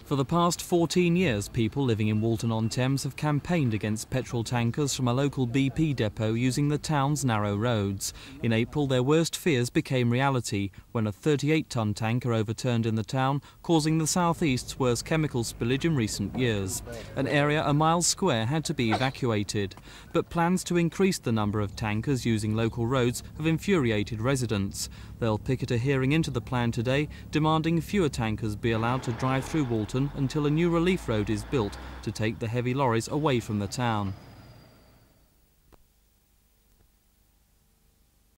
For the past 14 years, people living in Walton-on-Thames have campaigned against petrol tankers from a local BP depot using the town's narrow roads. In April, their worst fears became reality when a 38-ton tanker overturned in the town, causing the southeast's worst chemical spillage in recent years. An area a mile square had to be evacuated. But plans to increase the number of tankers using local roads have infuriated residents. They'll picket a hearing into the plan today, demanding fewer tankers be allowed to drive through Walton until a new relief road is built to take the heavy lorries away from the town.